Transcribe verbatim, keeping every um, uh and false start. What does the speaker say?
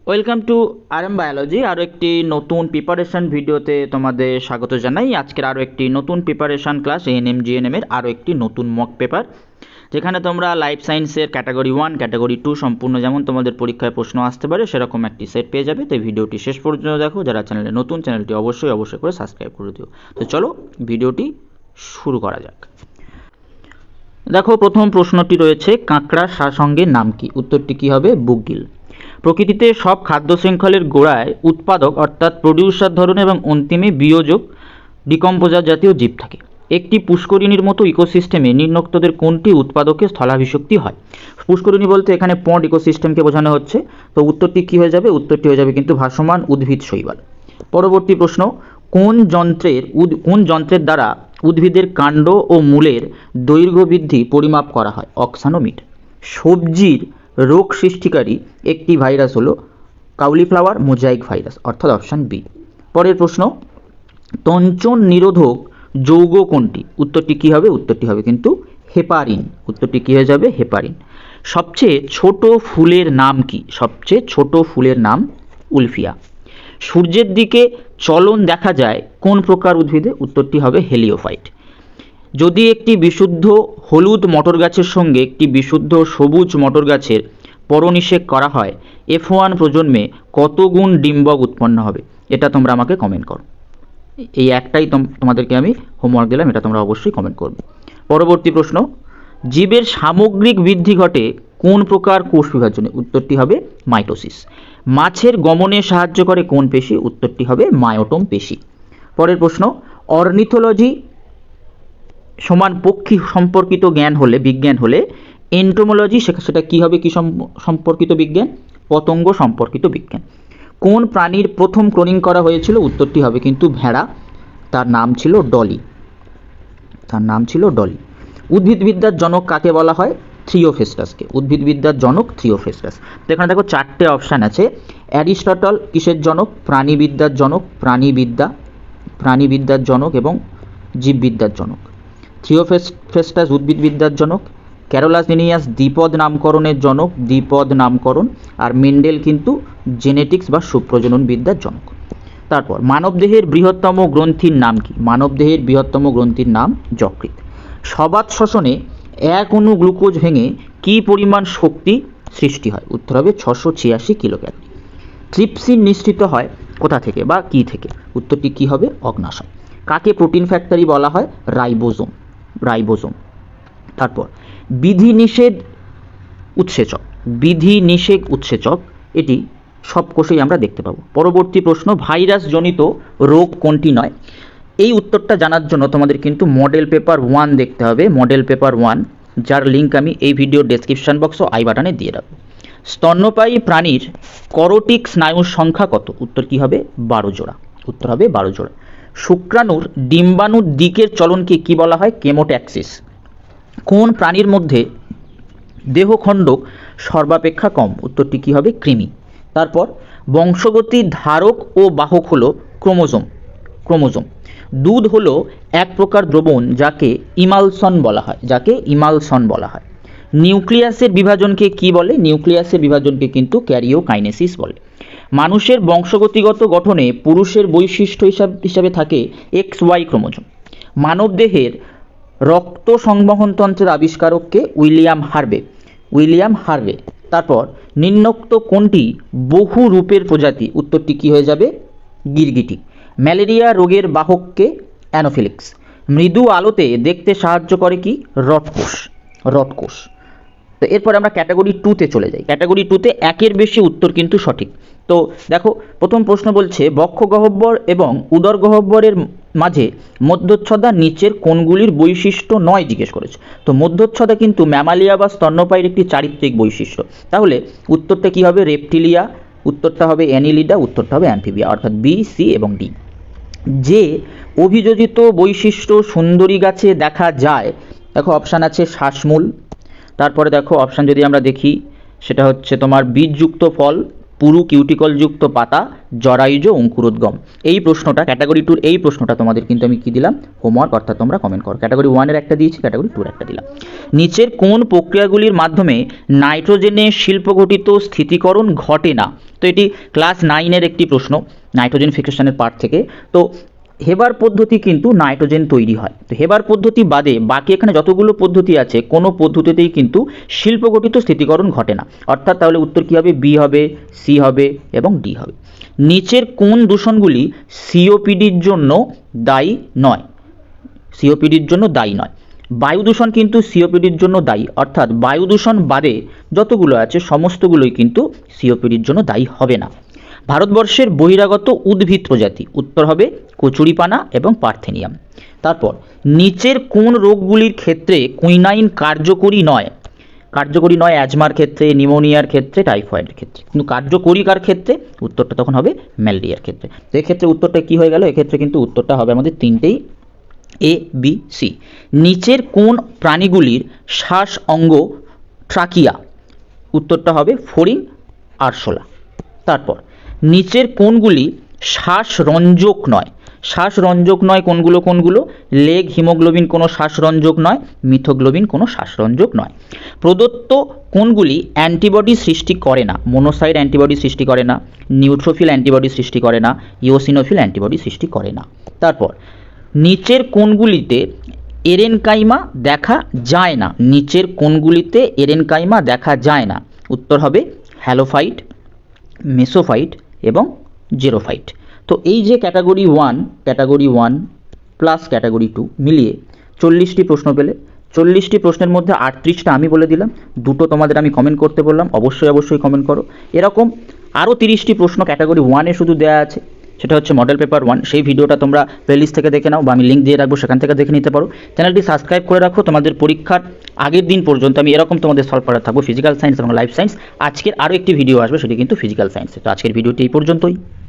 Welcome to RM biology. আরও একটি নতুন প্রিপারেশান ভিডিওতে তোমাদের স্বাগত জানাই। আজকের আরও একটি নতুন প্রিপারেশান ক্লাস এএনএম জিএনএম এর আরও একটি নতুন মক পেপার, যেখানে তোমরা লাইফ সায়েন্সের ক্যাটাগরি ওয়ান ক্যাটাগরি টু সম্পূর্ণ যেমন তোমাদের পরীক্ষায় প্রশ্ন আসতে পারে সেরকম একটি সেট পেয়ে যাবে। তো ভিডিওটি শেষ পর্যন্ত দেখো। যারা চ্যানেলে নতুন, চ্যানেলটি অবশ্যই অবশ্যই করে সাবস্ক্রাইব করে দিও। তো চলো ভিডিওটি শুরু করা যাক। দেখো, প্রথম প্রশ্নটি রয়েছে, কাঁকড়ার সারসঙ্গের নাম কি? উত্তরটি কি হবে? বুকগিল। প্রকৃতিতে সব খাদ্য শৃঙ্খলের গোড়ায় উৎপাদক অর্থাৎ প্রডিউসার ধরনের এবং অন্তিমে বিয়োজক ডিকম্পোজার জাতীয় জীব থাকে। একটি পুষ্করিণীর মতো ইকোসিস্টেমে নিম্নোক্তদের কোনটি উৎপাদকের স্থলাভিষক্তি হয়? পুষ্করিণী বলতে এখানে পন্ড ইকোসিস্টেমকে বোঝানো হচ্ছে। তো উত্তরটি কী হয়ে যাবে? উত্তরটি হয়ে যাবে কিন্তু ভাসমান উদ্ভিদ শৈবাল। পরবর্তী প্রশ্ন, কোন যন্ত্রের কোন যন্ত্রের দ্বারা উদ্ভিদের কাণ্ড ও মূলের দৈর্ঘ্য বৃদ্ধি পরিমাপ করা হয়? অক্সানোমিটার। সবজির রোগ সৃষ্টিকারী একটি ভাইরাস হলো কাউলিফ্লাওয়ার মোজাইক ভাইরাস, অর্থাৎ অপশান বি। পরের প্রশ্ন, তঞ্চন নিরোধক যৌগ কোনটি? উত্তরটি কী হবে? উত্তরটি হবে কিন্তু হেপারিন। উত্তরটি কী হয়ে যাবে? হেপারিন। সবচেয়ে ছোট ফুলের নাম কি? সবচেয়ে ছোট ফুলের নাম উলফিয়া। সূর্যের দিকে চলন দেখা যায় কোন প্রকার উদ্ভিদে? উত্তরটি হবে হেলিওফাইট। যদি একটি বিশুদ্ধ হলুদ মটর গাছের সঙ্গে একটি বিশুদ্ধ সবুজ মটর গাছের পরনিষেক করা হয়, এফ ওয়ান প্রজন্মে কত গুণ ডিম্বক উৎপন্ন হবে? এটা তোমরা আমাকে কমেন্ট করো। এই একটাই তোমাদেরকে আমি হোমওয়ার্ক দিলাম, এটা তোমরা অবশ্যই কমেন্ট করবে। পরবর্তী প্রশ্ন, জীবের সামগ্রিক বৃদ্ধি ঘটে কোন প্রকার কোষ বিভাজনে? উত্তরটি হবে মাইটোসিস। মাছের গমনে সাহায্য করে কোন পেশি? উত্তরটি হবে মায়োটোম পেশি। পরের প্রশ্ন, অর্নিথোলজি সমান পক্ষী সম্পর্কিত জ্ঞান হলে বিজ্ঞান হলে এন্টোমোলজি সেটা কি হবে? কি সম্পর্কিত বিজ্ঞান? পতঙ্গ সম্পর্কিত বিজ্ঞান। কোন প্রাণীর প্রথম ক্লোনিং করা হয়েছিল? উত্তরটি হবে কিন্তু ভেড়া। তার নাম ছিল ডলি। তার নাম ছিল ডলি। উদ্ভিদবিদ্যার জনক কাকে বলা হয়? থ্রিওফেস্টাসকে। উদ্ভিদবিদ্যার জনক থ্রিওফেস্টাস। তো এখানে দেখো চারটে অপশান আছে। অ্যারিস্টটল কিসের জনক? প্রাণীবিদ্যার জনক। প্রাণীবিদ্যা প্রাণীবিদ্যার জনক এবং জীববিদ্যার জনক। থ্রিওফেস্টাস উদ্ভিদবিদ্যার জনক। ক্যারোলাস লিনিয়াস দ্বিপদ নামকরণের জনক, দ্বিপদ নামকরণ। আর মেন্ডেল কিন্তু জেনেটিক্স বা সুপ্রজনন বিদ্যার জনক। তারপর, মানবদেহের বৃহত্তম গ্রন্থির নাম কি? মানবদেহের বৃহত্তম গ্রন্থির নাম যকৃৎ। সবাত শ্বসনে এক অণু গ্লুকোজ ভেঙে কী পরিমাণ শক্তি সৃষ্টি হয়? উত্তর হবে ছশো ছিয়াশি কিলো ক্যালোরি। ট্রিপসিন নিঃসৃত হয় কোথা থেকে বা কি থেকে? উত্তরটি কি হবে? অগ্নাশয়। কাকে প্রোটিন ফ্যাক্টরি বলা হয়? রাইবোজোম। রাইবোজোম। তারপর, বিধি নিষেধ উৎসেচক। বিধি নিষেধ উৎসেচক এটি সব কোষেই আমরা দেখতে পাবো। পরবর্তী প্রশ্ন, ভাইরাস জনিত রোগ কোনটি নয়? এই উত্তরটা জানার জন্য তোমাদের কিন্তু মডেল পেপার ওয়ান দেখতে হবে। মডেল পেপার ওয়ান, যার লিঙ্ক আমি এই ভিডিওর ডেসক্রিপশন বক্স ও আই বাটনে দিয়ে রাখবো। স্তন্যপায়ী প্রাণীর করোটিক স্নায়ুর সংখ্যা কত? উত্তর কি হবে? বারো জোড়া। উত্তর হবে বারো জোড়া। শুক্রাণুর ডিম্বাণুর দিকের চলনকে কি বলা হয়? কেমোট্যাক্সিস। কোন প্রাণীর মধ্যে দেহখণ্ডক সর্বাপেক্ষা কম? উত্তরটি কি হবে? কৃমি। তারপর, বংশগতির ধারক ও বাহক হলো ক্রোমোজোম। ক্রোমোজোম। দুধ হলো এক প্রকার দ্রবণ যাকে ইমালসন বলা হয়। যাকে ইমালসন বলা হয়। নিউক্লিয়াসের বিভাজনকে কি বলে? নিউক্লিয়াসের বিভাজনকে কিন্তু ক্যারিওকাইনেসিস বলে। মানুষের বংশগতিগত গঠনে পুরুষের বৈশিষ্ট্য হিসাবে থাকে এক্স ওয়াই ক্রোমোজোম। মানবদেহের রক্ত সংবহনতন্ত্রের আবিষ্কারককে? William Harvey. William Harvey. তারপর, নিম্নোক্ত কোনটি বহু রূপের প্রজাতি? উত্তরটি কি হয়ে যাবে? গিরগিটি। ম্যালেরিয়া রোগের বাহককে? অ্যানোফিলিক্স। মৃদু আলোতে দেখতে সাহায্য করে কি? রডকোষ। রডকোষ। তো এরপর আমরা ক্যাটাগরি টুতে চলে যাই। ক্যাটাগরি টুতে একের বেশি উত্তর কিন্তু সঠিক। তো দেখো, প্রথম প্রশ্ন বলছে, বক্ষ গহ্বর এবং উদর গহ্বরের মাঝে মধ্যচ্ছদা নিচের কোনগুলির বৈশিষ্ট্য নয় জিজ্ঞেস করেছে। তো মধ্যচ্ছদা কিন্তু ম্যামালিয়া বা স্তন্যপায়ীর একটি চারিত্রিক বৈশিষ্ট্য। তাহলে উত্তরটা কি হবে? রেপটিলিয়া। উত্তরটা হবে অ্যানিলিডা। উত্তরটা হবে অ্যাম্ফিবিয়া, অর্থাৎ বি, সি এবং ডি। যে অভিযোজিত বৈশিষ্ট্য সুন্দরী গাছে দেখা যায়, দেখো অপশান আছে শ্বাসমূল। তারপরে দেখো অপশান যদি আমরা দেখি, সেটা হচ্ছে তোমার বীজযুক্ত ফল, পুরু কিউটিকলযুক্ত পাতা, জরায়ুজ অঙ্কুরোদ্গম। এই প্রশ্নটা ক্যাটাগরি টুর এই প্রশ্নটা তোমাদের কিন্তু আমি কি দিলাম, হোমওয়ার্ক, অর্থাৎ তোমরা কমেন্ট করো। ক্যাটাগরি ওয়ানের একটা দিয়েছি, ক্যাটাগরি টুর একটা দিলাম। নিচের কোন প্রক্রিয়াগুলির মাধ্যমে নাইট্রোজেনের শিল্পঘটিত স্থিতিকরণ ঘটে না? তো এটি ক্লাস নাইনের একটি প্রশ্ন, নাইট্রোজেন ফিক্সেশনের পার্ট থেকে। তো হেবার পদ্ধতি কিন্তু নাইট্রোজেন তৈরি হয়। তো হেবার পদ্ধতি বাদে বাকি এখানে যতগুলো পদ্ধতি আছে কোনো পদ্ধতিতেই কিন্তু শিল্পঘটিত স্থিতিকরণ ঘটে না, অর্থাৎ তাহলে উত্তর কী হবে, বি হবে, সি হবে এবং ডি হবে। নিচের কোন দূষণগুলি সিওপিডির জন্য দায়ী নয়? সিওপিডির জন্য দায়ী নয়। বায়ু দূষণ কিন্তু সিওপিডির জন্য দায়ী, অর্থাৎ বায়ু দূষণ বাদে যতগুলো আছে সমস্তগুলোই কিন্তু সিওপিডির জন্য দায়ী হবে না। ভারতবর্ষের বহিরাগত উদ্ভিদ প্রজাতি, উত্তর হবে কচুরিপানা এবং পার্থেনিয়াম। তারপর নিচের কোন রোগগুলির ক্ষেত্রে কুইনাইন কার্যকরী নয়? কার্যকরী নয় অ্যাজমার ক্ষেত্রে, নিউমোনিয়ার ক্ষেত্রে, টাইফয়েডের ক্ষেত্রে, কিন্তু কার্যকরী কার ক্ষেত্রে? উত্তরটা তখন হবে ম্যালেরিয়ার ক্ষেত্রে। তো এক্ষেত্রে উত্তরটা কী হয়ে গেল? এক্ষেত্রে কিন্তু উত্তরটা হবে আমাদের তিনটেই এ, বি, সি। নিচের কোন প্রাণীগুলির শ্বাস অঙ্গ ট্রাকিয়া? উত্তরটা হবে ফড়িং, আরশোলা। তারপর নিচের কোনগুলি শ্বাসরঞ্জক নয়? শ্বাসরঞ্জক নয় কোনগুলো কোনগুলো? লেগ হিমোগ্লোবিন কোনো শ্বাসরঞ্জক নয়, মিথোগ্লোবিন কোনো শ্বাসরঞ্জক নয়। প্রদত্ত কোনগুলি অ্যান্টিবডি সৃষ্টি করে না? মোনোসাইট অ্যান্টিবডি সৃষ্টি করে না, নিউট্রোফিল অ্যান্টিবডি সৃষ্টি করে না, ইওসিনোফিল অ্যান্টিবডি সৃষ্টি করে না। তারপর নিচের কোনগুলিতে এরেনকাইমা দেখা যায় না? নিচের কোনগুলিতে এরেনকাইমা দেখা যায় না? উত্তর হবে হ্যালোফাইট, মেসোফাইট এবং জেরোফাইট। তো এই যে category one, category one plus category two মিলিয়ে চল্লিশটি প্রশ্ন পেলে, চল্লিশটি প্রশ্নের মধ্যে আটত্রিশটা আমি বলে দিলাম, দুটো তোমাদের আমি কমেন্ট করতে বললাম, অবশ্যই অবশ্যই কমেন্ট করো। এরকম আরও তিরিশটি প্রশ্ন ক্যাটাগরি ওয়ানে শুধু দেওয়া আছে, সেটা হচ্ছে মডেল পেপার ওয়ান। সেই ভিডিওটা তোমরা প্লেলিস্ট থেকে দেখে নাও বা আমি লিঙ্ক দিয়ে রাখবো, সেখান থেকে দেখে নিতে পারো। চ্যানেলটি সাবস্ক্রাইব করে রাখো, তোমাদের পরীক্ষার আগের দিন পর্যন্ত আমি এরকম তোমাদের সলভ করা থাকবো ফিজিক্যাল সায়েন্স এবং লাইফ সায়েন্স। আজকের আরও একটি ভিডিও আসবে, সেটি কিন্তু ফিজিক্যাল সায়েন্সে। তো আজকের ভিডিওটি এই পর্যন্তই।